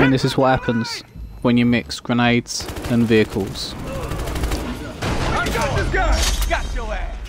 And this is what happens when you mix grenades and vehicles. I got this guy! Got your ass!